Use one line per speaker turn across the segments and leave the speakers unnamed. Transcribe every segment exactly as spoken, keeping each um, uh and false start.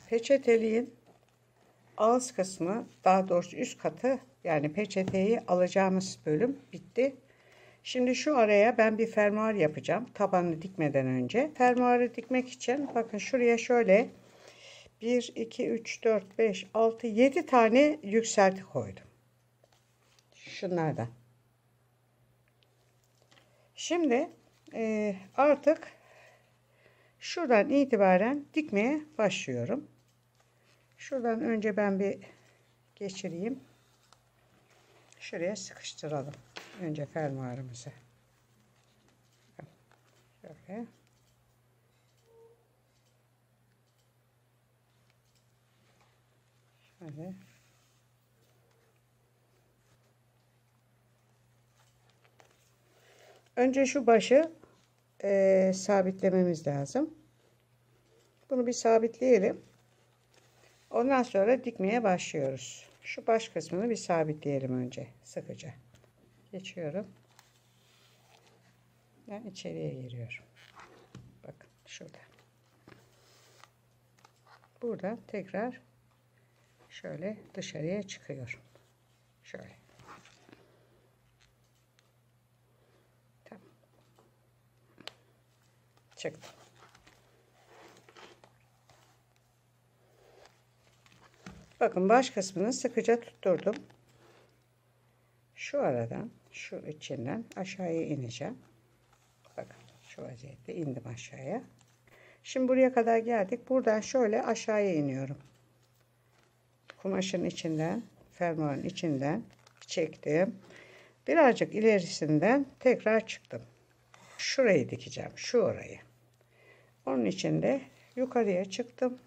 peçeteliğin ağız kısmı, daha doğrusu üst katı, yani peçeteyi alacağımız bölüm bitti. Şimdi şu araya ben bir fermuar yapacağım tabanını dikmeden önce. Fermuarı dikmek için bakın şuraya şöyle bir, iki, üç, dört, beş, altı, yedi tane yükselti koydum. Şunlardan. Şimdi e, artık şuradan itibaren dikmeye başlıyorum. Şuradan önce ben bir geçireyim. Şuraya sıkıştıralım. Önce fermuarımızı. Şöyle. Şöyle. Önce şu başı e, sabitlememiz lazım. Bunu bir sabitleyelim. Ondan sonra dikmeye başlıyoruz. Şu baş kısmını bir sabitleyelim önce sıkıca. Geçiyorum. Ben içeriye giriyorum. Bakın şurada. Buradan tekrar şöyle dışarıya çıkıyorum. Şöyle. Tamam. Çıktım. Bakın baş kısmını sıkıca tutturdum. Şu aradan, şu içinden aşağıya ineceğim. Bakın şu vaziyette indim aşağıya. Şimdi buraya kadar geldik. Buradan şöyle aşağıya iniyorum. Kumaşın içinden, fermuarın içinden çektim. Birazcık ilerisinden tekrar çıktım. Şurayı dikeceğim. Şu orayı. Onun için de yukarıya çıktım.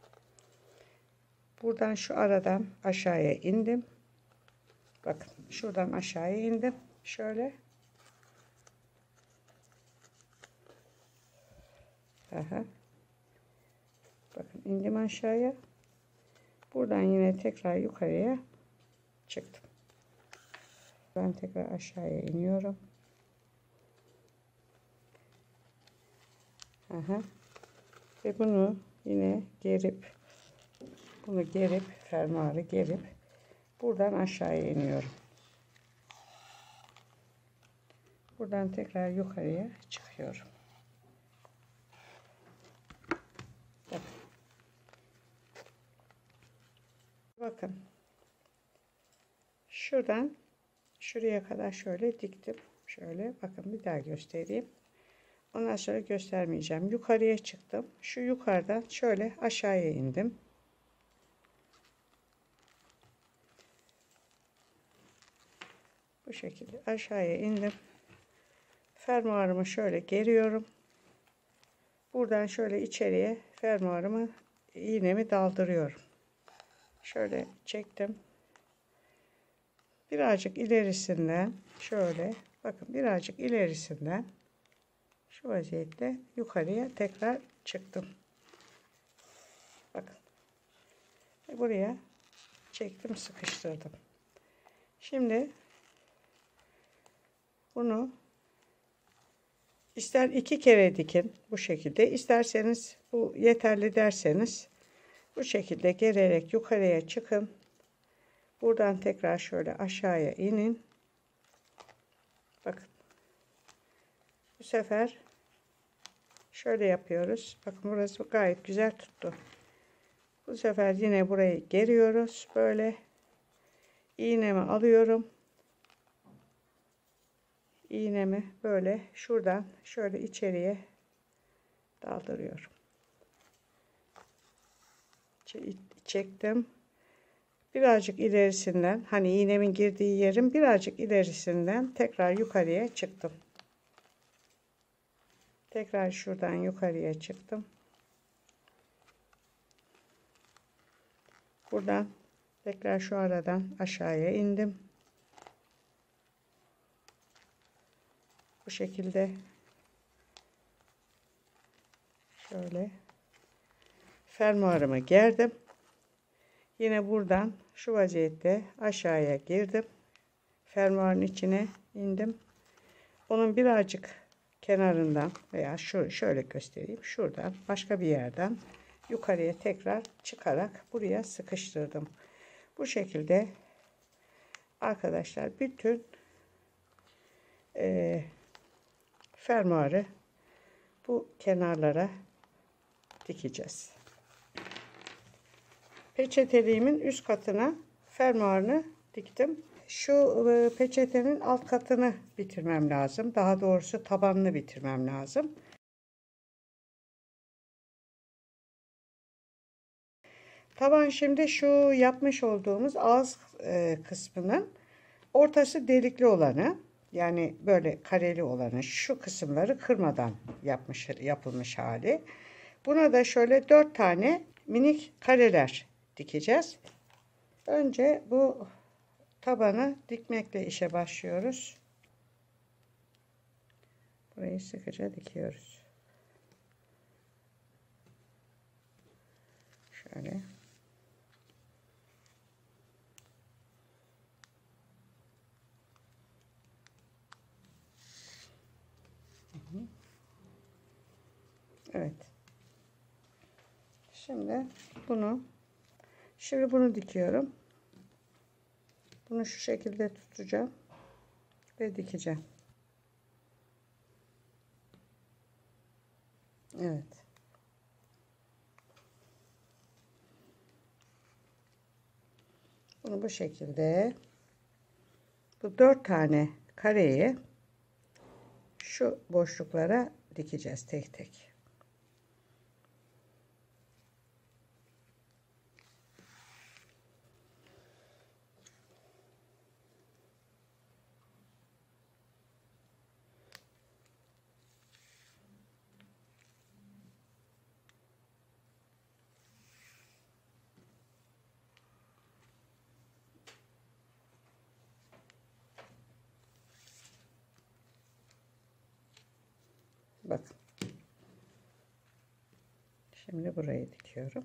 Buradan şu aradan aşağıya indim. Bakın şuradan aşağıya indim. Şöyle. Aha. Bakın indim aşağıya. Buradan yine tekrar yukarıya çıktım. Ben tekrar aşağıya iniyorum. Aha. Ve bunu yine gerip bunu gerip fermuarı gerip buradan aşağıya iniyorum. Buradan tekrar yukarıya çıkıyorum. Bakın. Bakın. Şuradan şuraya kadar şöyle diktim. Şöyle bakın bir daha göstereyim. Ondan sonra göstermeyeceğim. Yukarıya çıktım. Şu yukarıdan şöyle aşağıya indim. Bu şekilde aşağıya indim. Fermuarımı şöyle geriyorum. Buradan şöyle içeriye fermuarımı, iğnemi daldırıyorum. Şöyle çektim. Birazcık ilerisinden şöyle bakın birazcık ilerisinden şu vaziyette yukarıya tekrar çıktım. Bakın. Ve buraya çektim, sıkıştırdım. Şimdi bunu ister iki kere dikin bu şekilde, isterseniz bu yeterli derseniz bu şekilde gererek yukarıya çıkın. Buradan tekrar şöyle aşağıya inin. Bakın. Bu sefer şöyle yapıyoruz. Bakın burası gayet güzel tuttu. Bu sefer yine burayı geriyoruz. Böyle iğnemi alıyorum. İğnemi böyle şuradan şöyle içeriye daldırıyorum. Çektim. Birazcık ilerisinden, hani iğnemin girdiği yerin birazcık ilerisinden tekrar yukarıya çıktım. Tekrar şuradan yukarıya çıktım. Buradan tekrar şu aradan aşağıya indim. Bu şekilde şöyle fermuarımı gerdim. Yine buradan şu vaziyette aşağıya girdim. Fermuarın içine indim. Onun birazcık kenarından veya şu şöyle göstereyim. Şuradan başka bir yerden yukarıya tekrar çıkarak buraya sıkıştırdım. Bu şekilde arkadaşlar bütün e, fermuarı bu kenarlara dikeceğiz. Peçeteliğimin üst katına fermuarını diktim. Şu e, peçetenin alt katını bitirmem lazım. Daha doğrusu tabanını bitirmem lazım. Taban şimdi şu yapmış olduğumuz ağız e, kısmının ortası delikli olanı, yani böyle kareli olanı, şu kısımları kırmadan yapmış yapılmış hali. Buna da şöyle dört tane minik kareler dikeceğiz. Önce bu tabanı dikmekle işe başlıyoruz. Burayı sıkıca dikiyoruz. Şöyle. Evet. Şimdi bunu şimdi bunu dikiyorum. Bunu şu şekilde tutacağım ve dikeceğim. Evet. Bunu bu şekilde bu dört tane kareyi şu boşluklara dikeceğiz tek tek. Bakın. Şimdi burayı dikiyorum.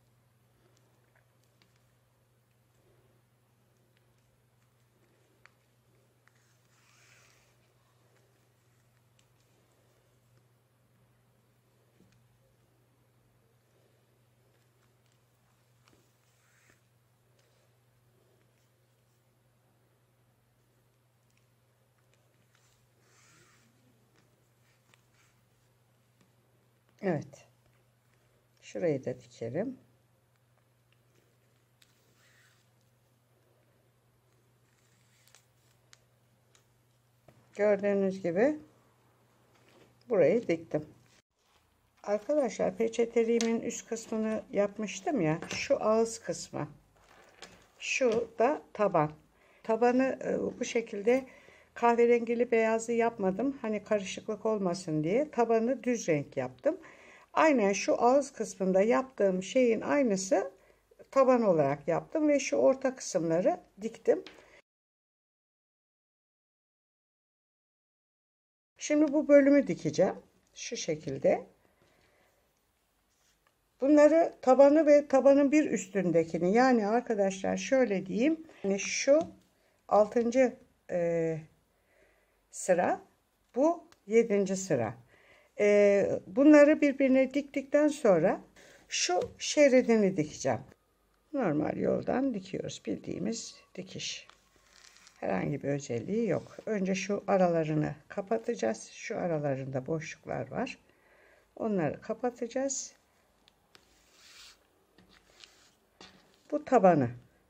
Evet. Şurayı da dikelim. Gördüğünüz gibi burayı diktim. Arkadaşlar peçeteliğimin üst kısmını yapmıştım ya. Şu ağız kısmı. Şu da taban. Tabanı bu şekilde kahverengili beyazı yapmadım. Hani karışıklık olmasın diye. Tabanı düz renk yaptım. Aynen şu ağız kısmında yaptığım şeyin aynısı taban olarak yaptım ve şu orta kısımları diktim. Şimdi bu bölümü dikeceğim. Şu şekilde. Bunları tabanı ve tabanın bir üstündekini, yani arkadaşlar şöyle diyeyim. Yani şu altıncı E, sıra, bu yedinci sıra. E, bunları birbirine diktikten sonra şu şeridini dikeceğim. Normal yoldan dikiyoruz. Bildiğimiz dikiş. Herhangi bir özelliği yok. Önce şu aralarını kapatacağız. Şu aralarında boşluklar var. Onları kapatacağız. Bu tabanı.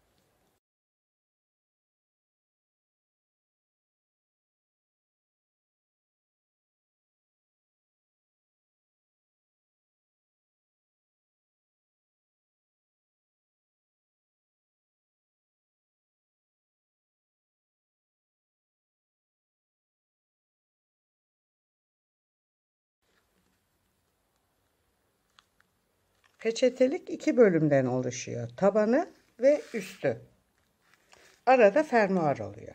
Peçetelik iki bölümden oluşuyor. Tabanı ve üstü. Arada fermuar oluyor.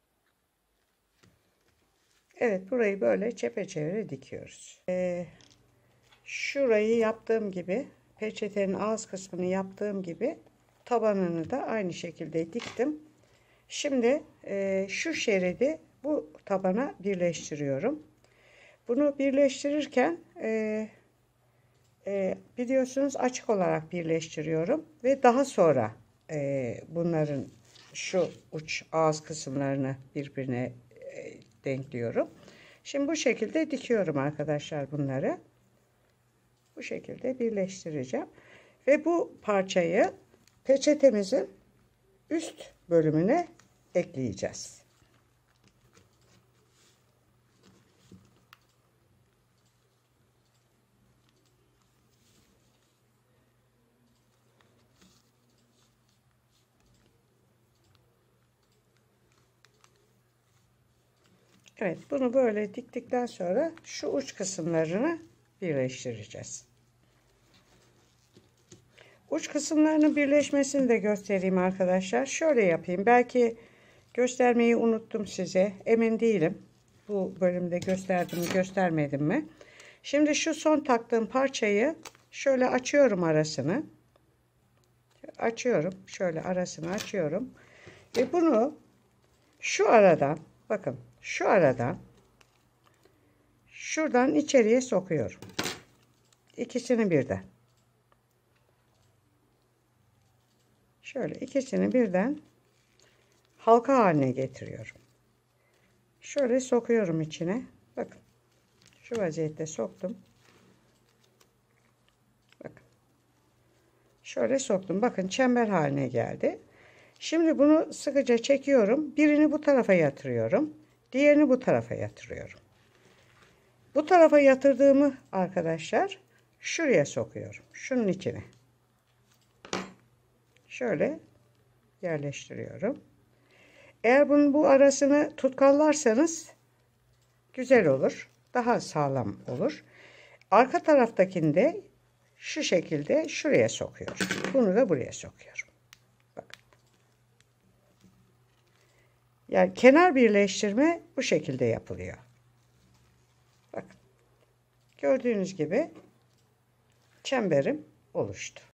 Evet, burayı böyle çepeçevre dikiyoruz. Ee, şurayı yaptığım gibi, peçetenin ağız kısmını yaptığım gibi tabanını da aynı şekilde diktim. Şimdi e, şu şeridi bu tabana birleştiriyorum. Bunu birleştirirken e, e, biliyorsunuz açık olarak birleştiriyorum ve daha sonra e, bunların şu uç ağız kısımlarını birbirine e, denkliyorum. Şimdi bu şekilde dikiyorum arkadaşlar bunları. Bu şekilde birleştireceğim. Ve bu parçayı peçetemizin üst bölümüne ekleyeceğiz. Evet, bunu böyle diktikten sonra şu uç kısımlarını birleştireceğiz. Uç kısımlarının birleşmesini de göstereyim arkadaşlar. Şöyle yapayım. Belki göstermeyi unuttum size. Emin değilim. Bu bölümde gösterdim mi göstermedim mi? Şimdi şu son taktığım parçayı şöyle açıyorum arasını. Açıyorum. Şöyle arasını açıyorum. Ve bunu şu aradan, bakın şu aradan şuradan içeriye sokuyorum. İkisini birden. Şöyle ikisini birden halka haline getiriyorum. Şöyle sokuyorum içine. Bakın. Şu vaziyette soktum. Bakın. Şöyle soktum. Bakın çember haline geldi. Şimdi bunu sıkıca çekiyorum. Birini bu tarafa yatırıyorum. Diğerini bu tarafa yatırıyorum. Bu tarafa yatırdığımı arkadaşlar şuraya sokuyorum. Şunun içine. Şöyle yerleştiriyorum. Eğer bunun bu arasını tutkallarsanız güzel olur. Daha sağlam olur. Arka taraftakini de şu şekilde şuraya sokuyorum. Bunu da buraya sokuyorum. Bakın. Yani kenar birleştirme bu şekilde yapılıyor. Bakın. Gördüğünüz gibi çemberim oluştu.